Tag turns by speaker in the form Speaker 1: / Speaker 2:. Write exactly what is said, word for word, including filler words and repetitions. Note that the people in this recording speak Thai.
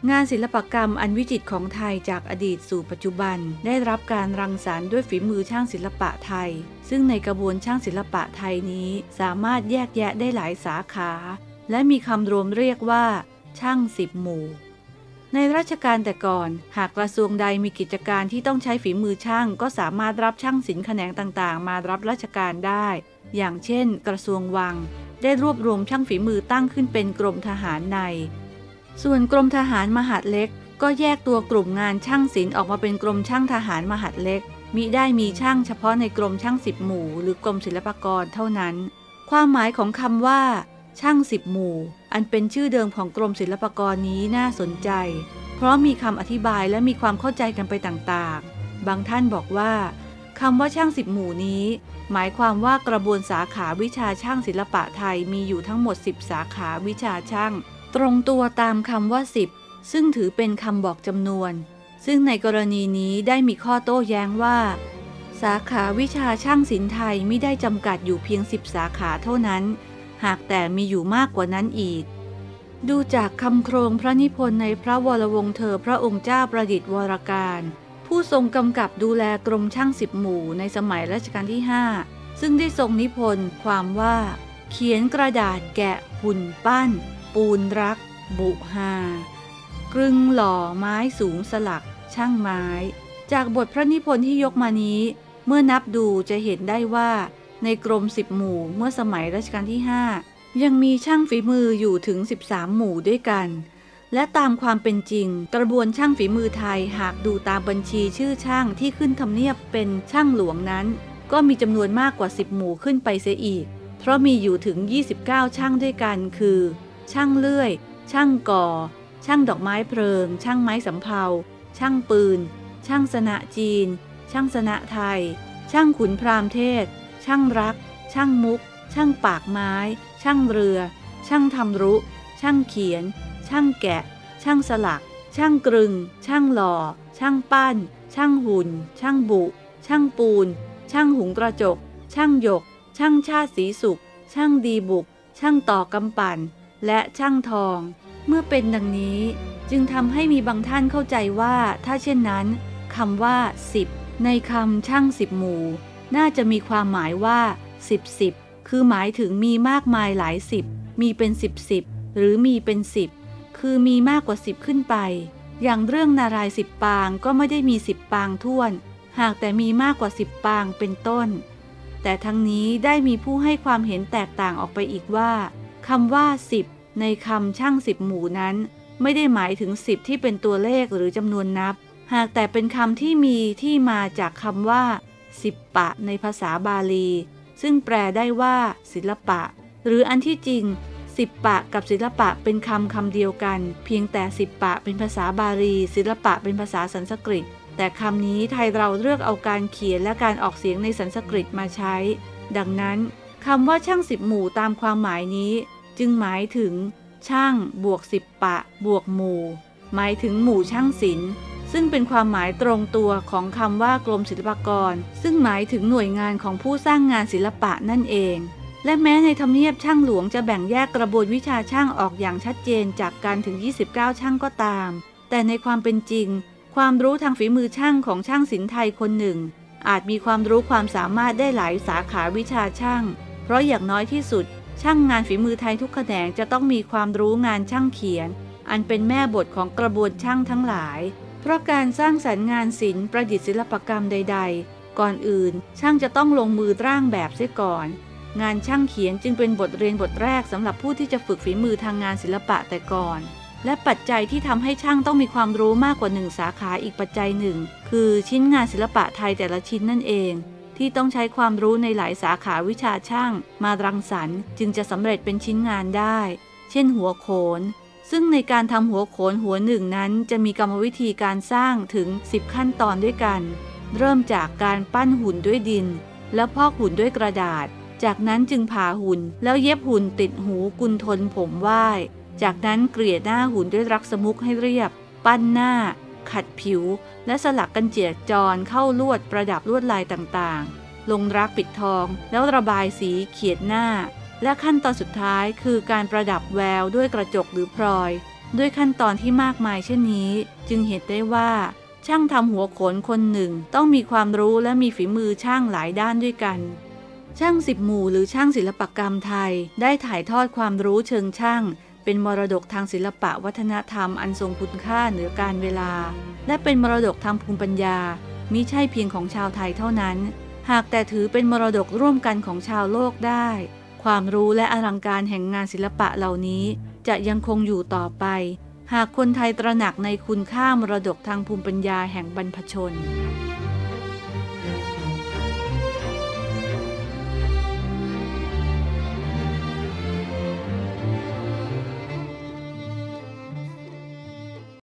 Speaker 1: งานศิลปกรรมอันวิจิตรของไทยจากอดีตสู่ปัจจุบันได้รับการรังสรรค์ด้วยฝีมือช่างศิลปะไทยซึ่งในกระบวนช่างศิลปะไทยนี้สามารถแยกแยะได้หลายสาขาและมีคำรวมเรียกว่าช่างสิบหมู่ในรัชกาลแต่ก่อนหากกระทรวงใดมีกิจการที่ต้องใช้ฝีมือช่างก็สามารถรับช่างศิลป์แขนงต่างๆมารับราชการได้อย่างเช่นกระทรวงวังได้รวบรวมช่างฝีมือตั้งขึ้นเป็นกรมทหารในส่วนกรมทหารมหาดเล็กก็แยกตัวกลุ่มงานช่างศิลป์ออกมาเป็นกรมช่างทหารมหาดเล็กมิได้มีช่างเฉพาะในกรมช่างสิบหมู่หรือกรมศิลปากรเท่านั้นความหมายของคำว่าช่างสิบหมู่อันเป็นชื่อเดิมของกรมศิลปากรนี้น่าสนใจเพราะมีคำอธิบายและมีความเข้าใจกันไปต่างๆบางท่านบอกว่าคำว่าช่างสิบหมู่นี้หมายความว่ากระบวนสาขาวิชาช่างศิลปะไทยมีอยู่ทั้งหมดสิบสาขาวิชาช่างตรงตัวตามคำว่าสิบซึ่งถือเป็นคำบอกจำนวนซึ่งในกรณีนี้ได้มีข้อโต้แย้งว่าสาขาวิชาช่างศิลป์ไทยไม่ได้จำกัดอยู่เพียงสิบสาขาเท่านั้นหากแต่มีอยู่มากกว่านั้นอีกดูจากคำโครงพระนิพนธ์ในพระวรวงศ์เธอพระองค์เจ้าประดิษฐ์วรการผู้ทรงกำกับดูแลกรมช่างสิบหมู่ในสมัยรัชกาลที่ห้าซึ่งได้ทรงนิพนธ์ความว่าเขียนกระดาษแกะหุ่นปั้นปูนรักบุหากรึงหล่อไม้สูงสลักช่างไม้จากบทพระนิพนธ์ที่ยกมานี้เมื่อนับดูจะเห็นได้ว่าในกรมสิบหมู่เมื่อสมัยรัชกาลที่ห้ายังมีช่างฝีมืออยู่ถึงสิบสามหมู่ด้วยกันและตามความเป็นจริงกระบวนช่างฝีมือไทยหากดูตามบัญชีชื่อช่างที่ขึ้นทำเนียบเป็นช่างหลวงนั้นก็มีจำนวนมากกว่าสิบหมู่ขึ้นไปเสียอีกเพราะมีอยู่ถึงยี่สิบเก้าช่างด้วยกันคือช่างเลื่อยช่างก่อช่างดอกไม้เพลิงช่างไม้สำเภาช่างปืนช่างสนะจีนช่างสนะไทยช่างขุนพรามเทศช่างรักช่างมุกช่างปากไม้ช่างเรือช่างทำรุช่างเขียนช่างแกะช่างสลักช่างกรึงช่างหล่อช่างปั้นช่างหุ่นช่างบุช่างปูนช่างหุงกระจกช่างหยกช่างชาติสีสุขช่างดีบุกช่างต่อกำปั่นและช่างทองเมื่อเป็นดังนี้จึงทำให้มีบางท่านเข้าใจว่าถ้าเช่นนั้นคำว่าสิบในคำช่างสิบหมู่น่าจะมีความหมายว่าสิบสิบคือหมายถึงมีมากมายหลายสิบมีเป็นสิบสิบหรือมีเป็นสิบคือมีมากกว่าสิบขึ้นไปอย่างเรื่องนารายณ์สิบปางก็ไม่ได้มีสิบปางท้วนหากแต่มีมากกว่าสิบปางเป็นต้นแต่ทั้งนี้ได้มีผู้ให้ความเห็นแตกต่างออกไปอีกว่าคำว่าสิบในคำช่างสิบหมู่นั้นไม่ได้หมายถึงสิบที่เป็นตัวเลขหรือจำนวนนับหากแต่เป็นคำที่มีที่มาจากคำว่าสิบปะในภาษาบาลีซึ่งแปลได้ว่าศิลปะหรืออันที่จริงสิบปะกับศิลปะเป็นคำคำเดียวกันเพียงแต่สิบปะเป็นภาษาบาลีศิลปะเป็นภาษาสันสกฤตแต่คำนี้ไทยเราเลือกเอาการเขียนและการออกเสียงในสันสกฤตมาใช้ดังนั้นคำว่าช่างสิบหมู่ตามความหมายนี้จึงหมายถึงช่างบวกสิบปะบวกหมู่หมายถึงหมู่ช่างศิลป์ซึ่งเป็นความหมายตรงตัวของคำว่ากรมศิลปากรซึ่งหมายถึงหน่วยงานของผู้สร้างงานศิลปะนั่นเองและแม้ในทำเนียบช่างหลวงจะแบ่งแยกกระบวนวิชาช่างออกอย่างชัดเจนจากการถึงยี่สิบเก้าช่างก็ตามแต่ในความเป็นจริงความรู้ทางฝีมือช่างของช่างศิลป์ไทยคนหนึ่งอาจมีความรู้ความสามารถได้หลายสาขาวิชาช่างเพราะอย่างน้อยที่สุดช่างงานฝีมือไทยทุกแขนงจะต้องมีความรู้งานช่างเขียนอันเป็นแม่บทของกระบวนช่างทั้งหลายเพราะการสร้างสรรค์งานศิลป์ประดิษฐ์ศิลปกรรมใดๆก่อนอื่นช่างจะต้องลงมือร่างแบบเสียก่อนงานช่างเขียนจึงเป็นบทเรียนบทแรกสำหรับผู้ที่จะฝึกฝีมือทางงานศิลปะแต่ก่อนและปัจจัยที่ทำให้ช่างต้องมีความรู้มากกว่าหนึ่งสาขาอีกปัจจัยหนึ่งคือชิ้นงานศิลปะไทยแต่ละชิ้นนั่นเองที่ต้องใช้ความรู้ในหลายสาขาวิชาช่างมารังสรรค์จึงจะสำเร็จเป็นชิ้นงานได้เช่นหัวโขนซึ่งในการทำหัวโขนหัวหนึ่งนั้นจะมีกรรมวิธีการสร้างถึงสิบขั้นตอนด้วยกันเริ่มจากการปั้นหุ่นด้วยดินแล้วพอกหุ่นด้วยกระดาษจากนั้นจึงผ่าหุ่นแล้วเย็บหุ่นติดหูกุนทนผมว่ายจากนั้นเกลี่ยหน้าหุ่นด้วยรักสมุกให้เรียบปั้นหน้าขัดผิวและสลักกันเจียจรเข้าลวดประดับลวดลายต่างๆลงรักปิดทองแล้วระบายสีเขียนหน้าและขั้นตอนสุดท้ายคือการประดับแววด้วยกระจกหรือพลอยด้วยขั้นตอนที่มากมายเช่นนี้จึงเห็นได้ว่าช่างทำหัวโขนคนหนึ่งต้องมีความรู้และมีฝีมือช่างหลายด้านด้วยกันช่างสิบหมู่หรือช่างศิลปกรรมไทยได้ถ่ายทอดความรู้เชิงช่างเป็นมรดกทางศิลปะวัฒนธรรมอันทรงคุณค่าเหนือการเวลาและเป็นมรดกทางภูมิปัญญามิใช่เพียงของชาวไทยเท่านั้นหากแต่ถือเป็นมรดกร่วมกันของชาวโลกได้ความรู้และอลังการแห่งงานศิลปะเหล่านี้จะยังคงอยู่ต่อไปหากคนไทยตระหนักในคุณค่ามรดกทางภูมิปัญญาแห่งบรรพชน